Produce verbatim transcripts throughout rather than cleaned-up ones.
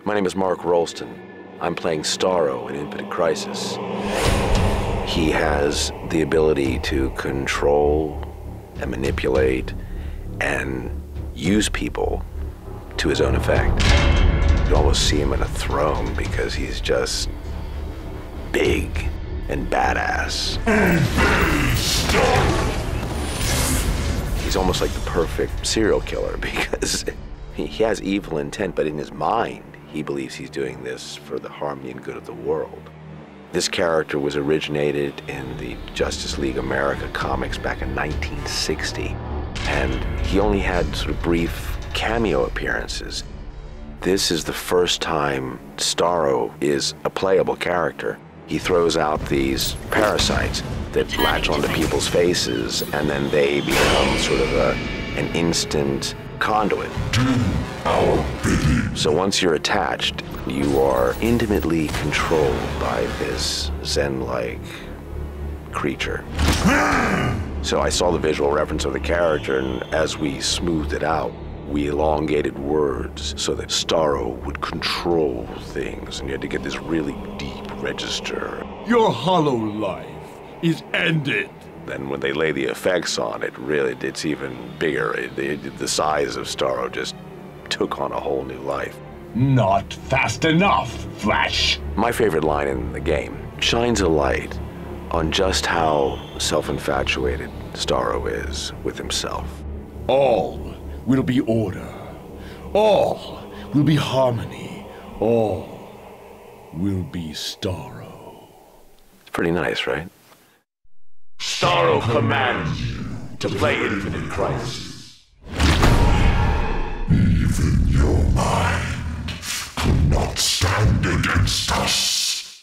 My name is Mark Rolston. I'm playing Starro in Infinite Crisis. He has the ability to control and manipulate and use people to his own effect. You almost see him in a throne because he's just big and badass. He's almost like the perfect serial killer because he has evil intent, but in his mind, he believes he's doing this for the harmony and good of the world. This character was originated in the Justice League America comics back in nineteen sixty, and he only had sort of brief cameo appearances. This is the first time Starro is a playable character. He throws out these parasites that latch onto people's faces, and then they become sort of a, an instant conduit. So once you're attached, you are intimately controlled by this Zen-like creature. So I saw the visual reference of the character, and as we smoothed it out, we elongated words so that Starro would control things, and you had to get this really deep register. Your hollow life is ended. Then when they lay the effects on it, really, it's even bigger. It, it, the size of Starro just took on a whole new life. Not fast enough, Flash. My favorite line in the game shines a light on just how self-infatuated Starro is with himself. All will be order. All will be harmony. All will be Starro. It's pretty nice, right? Starro commands you to play Infinite Crisis. Even your mind could not stand against us.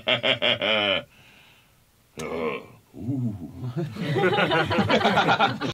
uh, ooh.